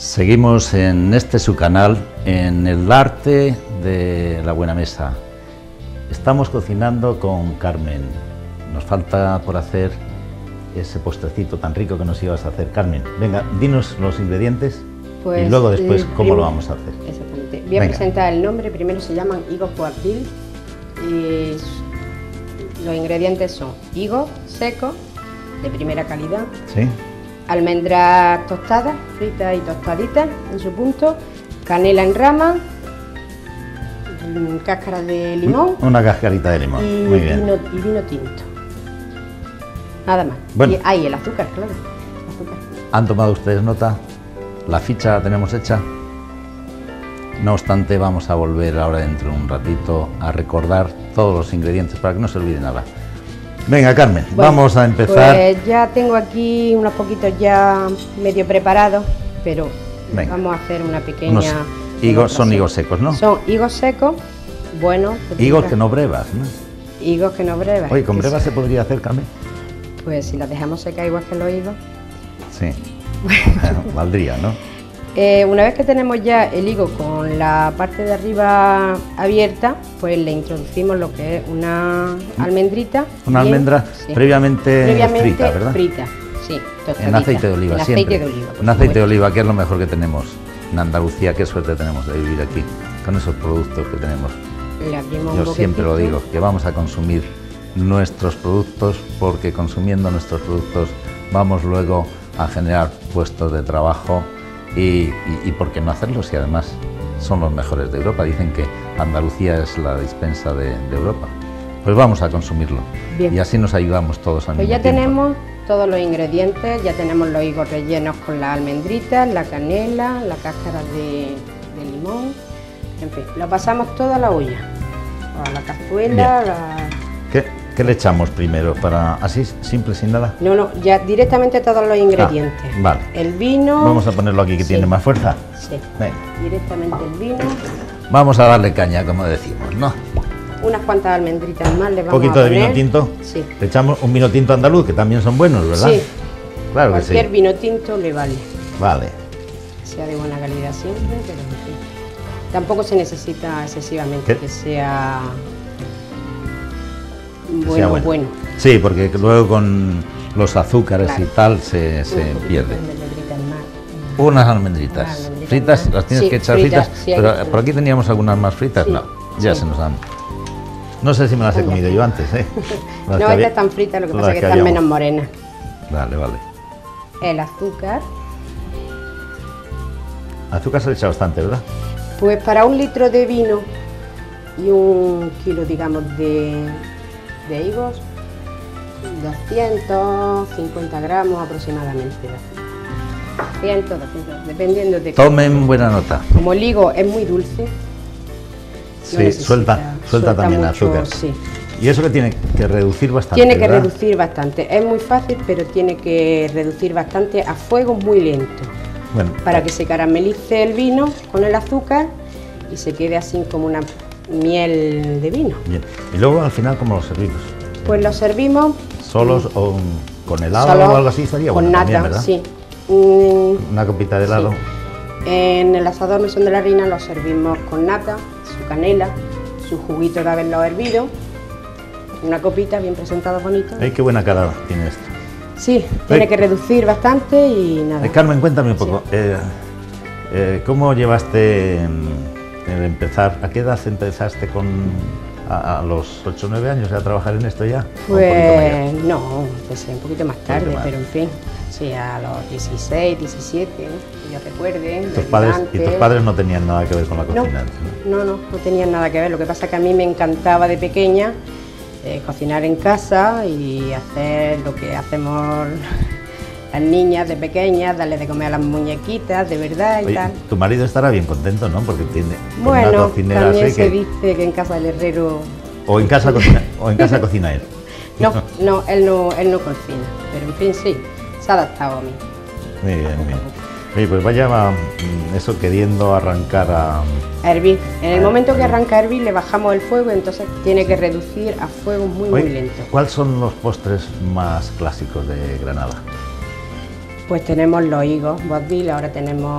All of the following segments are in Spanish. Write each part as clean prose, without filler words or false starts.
Seguimos en este su canal, en el arte de la buena mesa. Estamos cocinando con Carmen. Nos falta por hacer ese postrecito tan rico que nos ibas a hacer. Carmen, venga, dinos los ingredientes pues, y luego después cómo lo vamos a hacer. Exactamente. Voy a presentar el nombre. Primero se llaman higos Boabdil y los ingredientes son higos secos de primera calidad. Sí. Almendras tostadas, fritas y tostaditas en su punto, canela en rama, cáscara de limón. Una cascarita de limón, y muy bien. Vino tinto. Nada más. Bueno. Y ahí el azúcar, claro. Azúcar. ¿Han tomado ustedes nota? La ficha la tenemos hecha. No obstante, vamos a volver ahora dentro de un ratito a recordar todos los ingredientes para que no se olvide nada. Venga, Carmen, bueno, vamos a empezar. Pues ya tengo aquí unos poquitos ya medio preparados, pero venga, vamos a hacer una pequeña... higos, son higos secos, ¿no? Son higos secos, buenos. Higos que no brevas, ¿no? Higos que no brevas. Oye, ¿con brevas se podría hacer, Carmen? Pues si las dejamos secas igual que los higos. Sí, bueno, valdría, ¿no? Una vez que tenemos ya el higo con la parte de arriba abierta, pues le introducimos lo que es una almendrita. Una almendra sí, previamente frita, ¿verdad? Frita, sí, tostadita. En aceite de oliva, en siempre. Aceite de oliva, en aceite de oliva, que es lo mejor que tenemos en Andalucía. Qué suerte tenemos de vivir aquí, con esos productos que tenemos. Yo siempre lo digo, que vamos a consumir nuestros productos, porque consumiendo nuestros productos vamos luego a generar puestos de trabajo. Y por qué no hacerlo si además son los mejores de Europa. Dicen que Andalucía es la dispensa de Europa. Pues vamos a consumirlo. Bien. Y así nos ayudamos todos al mismo tiempo. Pues ya tenemos todos los ingredientes, ya tenemos los higos rellenos con las almendritas, la canela, la cáscara de limón, en fin, lo pasamos todo a la olla, a la cazuela. ¿Qué le echamos primero? Para así, simple, sin nada. No, ya directamente todos los ingredientes. Vale. El vino. Vamos a ponerlo aquí que tiene más fuerza. Sí. Venga. Directamente el vino. Vamos a darle caña, como decimos, ¿no? Unas cuantas almendritas más le vamos a poner. Un poquito de vino tinto. Sí. Le echamos un vino tinto andaluz, que también son buenos, ¿verdad? Sí. Claro que sí. Cualquier vino tinto le vale. Vale. Sea de buena calidad siempre, pero en fin. Tampoco se necesita excesivamente que sea bueno. Sí, porque luego con los azúcares y tal se pierde. Unas almendritas. Fritas, las tienes que echar fritas, sí, pero por aquí teníamos algunas más fritas, sí, no, ya se nos han... No sé si me las he comido yo antes, ¿eh? No, estas están fritas, lo que pasa es que están menos morenas. Vale. El azúcar. Azúcar se le echa bastante, ¿verdad? Pues para 1 litro de vino y 1 kilo, digamos, de higos, 250 gramos aproximadamente. 200, dependiendo de... Tomen buena nota. Como el higo es muy dulce, sí, suelta también mucho, azúcar. Sí. ¿Y eso que tiene que reducir bastante? Tiene que reducir bastante. Es muy fácil, pero tiene que reducir bastante a fuego muy lento. Bueno, para que se caramelice el vino con el azúcar y se quede así como una miel de vino. Bien. ¿Y luego al final cómo lo servimos? Pues lo servimos... ¿Solos o con helado o algo así sería? Con nata, también, ¿verdad? Sí. Una copita de helado. Sí. En el asador Mesón de la Reina lo servimos con nata, su canela, su juguito de haberlo hervido, una copita bien presentada, bonito. ¡Ay, qué buena cara tiene esto! Sí, tiene que reducir bastante y nada. Carmen, cuéntame un poco, ¿cómo llevaste el empezar? ¿A qué edad empezaste a los 8 o 9 años a trabajar en esto ya? Pues no, empecé un poquito más tarde, pero en fin, sí, a los 16, 17, que yo recuerde. ¿Y tus padres no tenían nada que ver con la cocina? No tenían nada que ver. Lo que pasa es que a mí me encantaba de pequeña cocinar en casa y hacer lo que hacemos las niñas de pequeñas, darle de comer a las muñequitas, de verdad. Oye, y tal. Tu marido estará bien contento, ¿no? Porque tiene una cocinera también así se dice que en casa del herrero... O en casa cocina él. No, él no cocina, pero en fin sí, se ha adaptado a mí. Muy bien. Oye, pues vaya eso queriendo arrancar a hervir. En el momento que arranca a hervir le bajamos el fuego, entonces tiene que reducir a fuego muy lento. ¿Cuáles son los postres más clásicos de Granada? Pues tenemos los higos Boabdil, ahora tenemos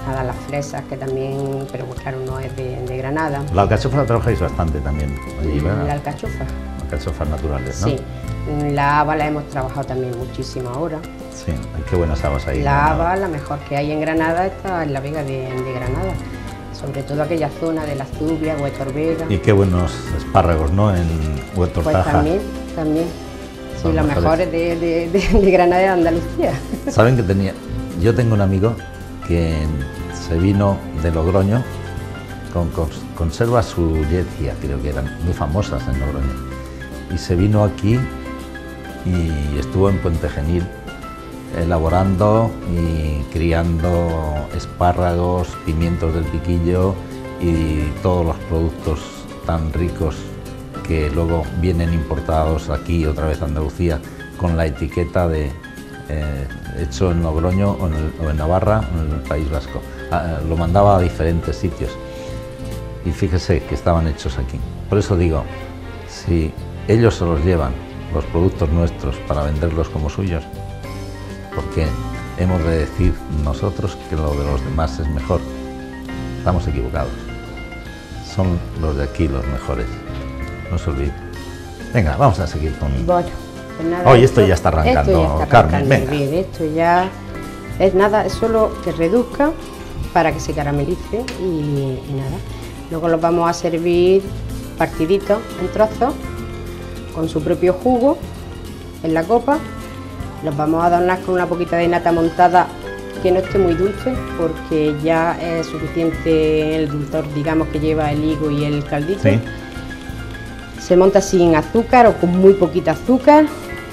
Nada, las fresas que también, pero pues claro, no es de Granada. La alcachofa la trabajáis bastante también allí, ¿verdad? La alcachofa. Alcachofas naturales, ¿no? Sí. La haba la hemos trabajado también muchísimo ahora. Sí, qué buenas habas ahí. La haba, la mejor que hay en Granada, está en la Vega de Granada. Sobre todo aquella zona de la Zubia, Huétor Vega. Y qué buenos espárragos, ¿no? En Huétor pues Taja. También. Sí, los mejores de Granada y de Andalucía. ¿Saben que yo tengo un amigo que se vino de Logroño con conservas Sullecia, creo que eran muy famosas en Logroño, y se vino aquí y estuvo en Puente Genil elaborando y criando espárragos, pimientos del piquillo y todos los productos tan ricos que luego vienen importados aquí otra vez a Andalucía con la etiqueta de hecho en Logroño o en Navarra, en el País Vasco. Lo mandaba a diferentes sitios y fíjese que estaban hechos aquí. Por eso digo, si ellos se los llevan, los productos nuestros, para venderlos como suyos, porque hemos de decir nosotros que lo de los demás es mejor. Estamos equivocados. Son los de aquí los mejores. No se olvide. Venga, vamos a seguir con... Bueno, pues nada, hoy esto ya está arrancando, Carmen. Venga. Bien, esto ya es nada, es solo que reduzca para que se caramelice y nada. Luego los vamos a servir partiditos en trozos con su propio jugo en la copa. Los vamos a adornar con una poquita de nata montada que no esté muy dulce, porque ya es suficiente el dulzor, digamos, que lleva el higo y el caldito. Sí. Se monta sin azúcar o con muy poquita azúcar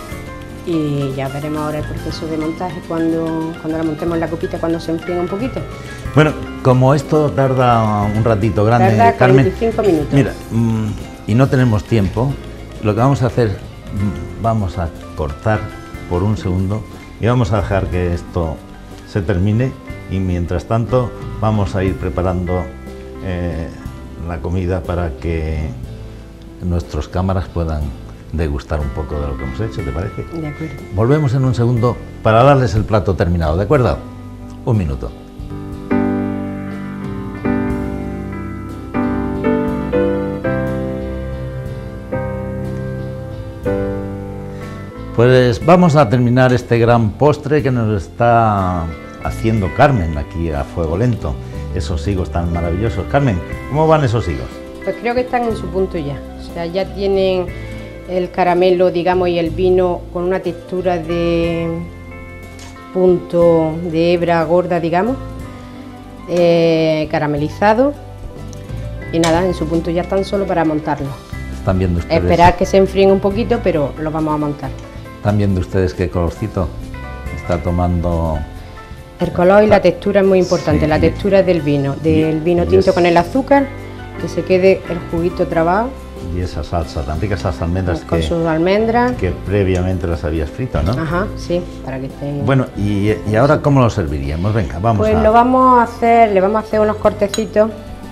y ya veremos ahora el proceso de montaje cuando la montemos en la copita, cuando se enfríe un poquito. Bueno, como esto tarda un ratito grande, tarda Carmen, 45 minutos. Mira, y no tenemos tiempo, lo que vamos a hacer, vamos a cortar por un segundo y vamos a dejar que esto se termine y mientras tanto vamos a ir preparando la comida para que nuestros cámaras puedan degustar un poco de lo que hemos hecho, ¿te parece? De acuerdo. Volvemos en un segundo para darles el plato terminado, ¿de acuerdo? Un minuto. Pues vamos a terminar este gran postre que nos está haciendo Carmen aquí a fuego lento. Esos higos tan maravillosos. Carmen, ¿cómo van esos higos? Pues creo que están en su punto ya. O sea, ya tienen el caramelo, digamos, y el vino con una textura de punto de hebra gorda, digamos, caramelizado. Y nada, en su punto ya están solo para montarlo. Están viendo ustedes. Esperar que se enfríen un poquito, pero los vamos a montar. Están viendo ustedes qué colorcito está tomando. El color y la textura es muy importante, sí. La textura del vino tinto con el azúcar, que se quede el juguito trabado. Y esa salsa, tan rica, esas almendras con sus almendras. Que previamente las habías frito, ¿no? Ajá, sí, para que estén... Bueno, y ahora ¿cómo lo serviríamos? Venga, vamos pues lo vamos a hacer, le vamos a hacer unos cortecitos.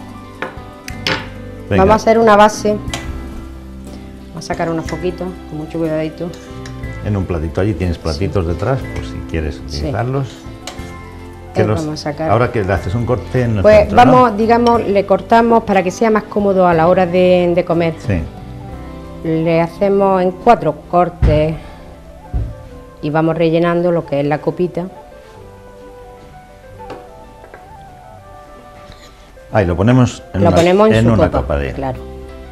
Venga. Vamos a hacer una base. Vamos a sacar unos poquitos, con mucho cuidadito. En un platito, allí tienes platitos detrás, por si quieres utilizarlos. Sí. Vamos a sacar. Ahora que le haces un corte en el pues centro, vamos, ¿no? Digamos, le cortamos para que sea más cómodo a la hora de comer. Sí. Le hacemos en 4 cortes y vamos rellenando lo que es la copita. Ahí lo ponemos en una copa de... Claro.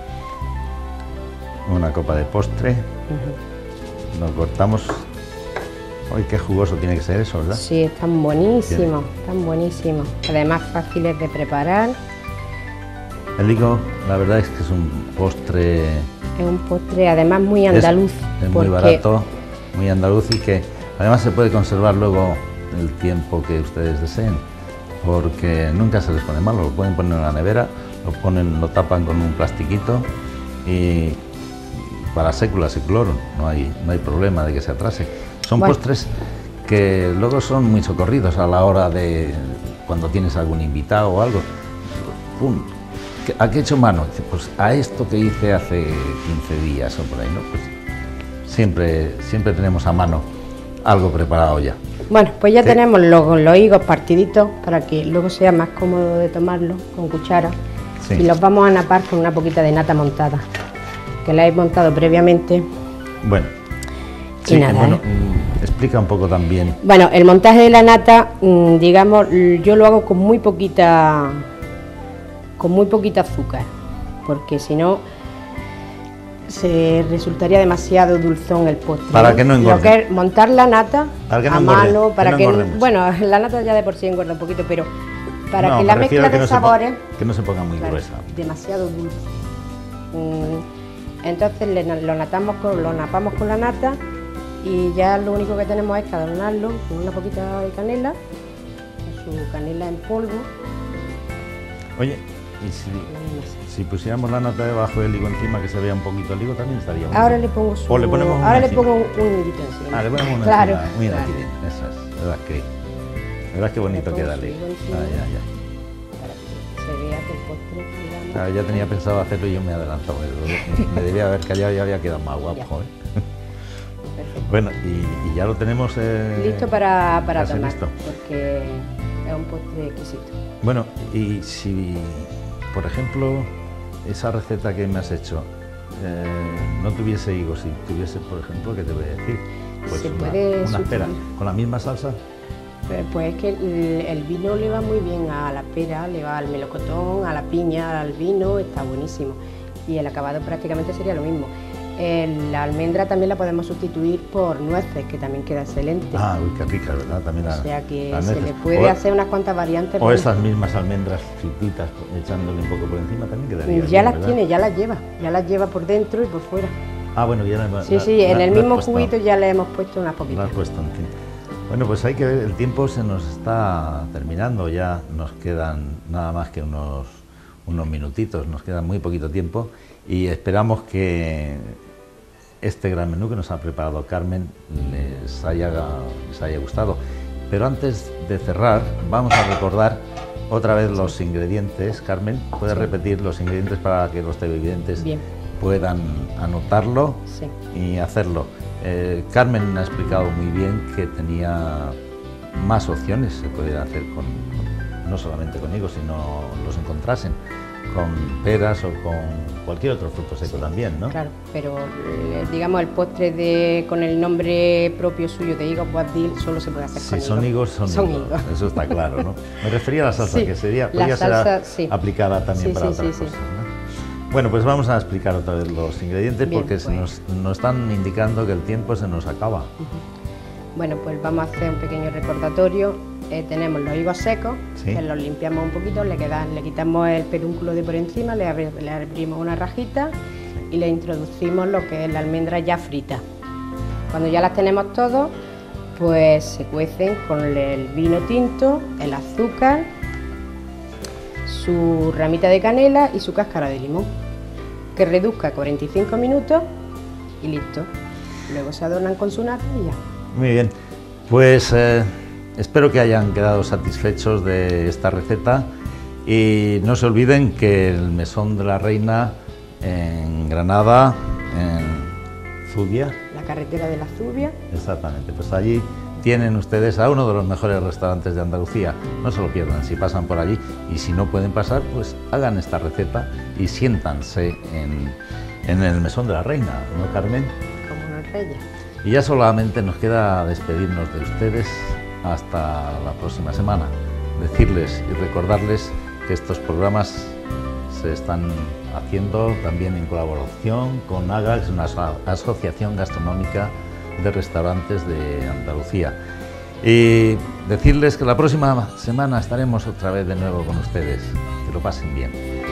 Una copa de postre. Lo cortamos. ¡Ay, qué jugoso tiene que ser eso!, ¿verdad? Sí, están buenísimos, están buenísimos. Además, fáciles de preparar. El higo, la verdad es que es un postre... Es un postre, además, muy andaluz. Es muy barato, muy andaluz y que además se puede conservar luego el tiempo que ustedes deseen, porque nunca se les pone mal. Lo pueden poner en la nevera, lo tapan con un plastiquito y para sécula seculorum, no hay problema de que se atrase. Son postres que luego son muy socorridos a la hora de cuando tienes algún invitado o algo. ¡Pum! ¿A qué he hecho mano? Pues a esto que hice hace 15 días o por ahí, ¿no? Pues siempre tenemos a mano algo preparado ya. Bueno, pues ya tenemos los higos partiditos para que luego sea más cómodo de tomarlo con cuchara. Sí. Y los vamos a napar con una poquita de nata montada, que la he montado previamente. Bueno, y sí, nada, bueno, explica un poco también. Bueno, el montaje de la nata, digamos, yo lo hago con muy poquita azúcar, porque si no se resultaría demasiado dulzón el postre. Para que no engorde. Lo que es montar la nata a mano, para que bueno, la nata ya de por sí engorda un poquito, pero para que la mezcla de sabores que no se ponga muy gruesa. Demasiado dulce. Entonces lo napamos con la nata y ya lo único que tenemos es que adornarlo con una poquita de canela, con su canela en polvo. Oye, y si pusiéramos la nata debajo del higo encima, que se vea un poquito el higo, también estaría bueno. Ahora le pongo o le ponemos ahora le pongo un higuito encima. Le ponemos una claro, encima. Mira, claro. Aquí bien, eso es. ¿Verdad qué bonito queda el higo? Para que se vea que el postre, ya tenía pensado hacerlo y yo me he adelantado. Me debía haber callado y había quedado más guapo. Bueno, y ya lo tenemos listo para tomar, listo. Porque es un postre exquisito. Bueno, y si, por ejemplo, esa receta que me has hecho no tuviese higos, si tuviese, por ejemplo, ¿qué te voy a decir? Pues una pera, ¿con la misma salsa? Pues es que el vino le va muy bien a la pera, le va al melocotón, a la piña, al vino, está buenísimo. Y el acabado prácticamente sería lo mismo. La almendra también la podemos sustituir por nueces, que también queda excelente. Uy, qué rica, ¿verdad? También o sea que se le puede hacer unas cuantas variantes. O esas mismas almendras frititas, echándole un poco por encima, también quedaría ya bien, las ¿verdad? Tiene, ya las lleva por dentro y por fuera. Bueno, ya Sí, en el mismo juguito ya le hemos puesto unas poquitas. La has puesto, en fin. Bueno, pues hay que ver, el tiempo se nos está terminando, ya nos quedan nada más que unos minutitos, nos queda muy poquito tiempo y esperamos que este gran menú que nos ha preparado Carmen les haya gustado. Pero antes de cerrar, vamos a recordar otra vez los ingredientes. Carmen, ¿puedes repetir los ingredientes para que los televidentes puedan anotarlo y hacerlo? Carmen ha explicado muy bien que tenía más opciones, se podía hacer no solamente con higos, sino los encontrasen con peras o con cualquier otro fruto seco también, ¿no? Claro, pero digamos el postre con el nombre propio suyo de higos Boabdil solo se puede hacer con higos. Si son higos, son higos. Eso está claro, ¿no? Me refería a la salsa, que podría ser aplicada también para otras cosas, ¿no? Bueno, pues vamos a explicar otra vez los ingredientes porque nos están indicando que el tiempo se nos acaba. Bueno, pues vamos a hacer un pequeño recordatorio. Tenemos los higos secos, que los limpiamos un poquito, le quitamos el pedúnculo de por encima, le abrimos una rajita y le introducimos lo que es la almendra ya frita. Cuando ya las tenemos todas, pues se cuecen con el vino tinto, el azúcar, su ramita de canela y su cáscara de limón, que reduzca 45 minutos y listo. Luego se adornan con su nata y ya. Muy bien, pues espero que hayan quedado satisfechos de esta receta y no se olviden que el Mesón de la Reina en Granada, en Zubia. La carretera de la Zubia. Exactamente, pues allí tienen ustedes a uno de los mejores restaurantes de Andalucía. No se lo pierdan si pasan por allí y si no pueden pasar, pues hagan esta receta y siéntanse en el Mesón de la Reina, ¿no, Carmen? Como una reina. Y ya solamente nos queda despedirnos de ustedes hasta la próxima semana. Decirles y recordarles que estos programas se están haciendo también en colaboración con AGA, una asociación gastronómica de restaurantes de Andalucía. Y decirles que la próxima semana estaremos otra vez de nuevo con ustedes. Que lo pasen bien.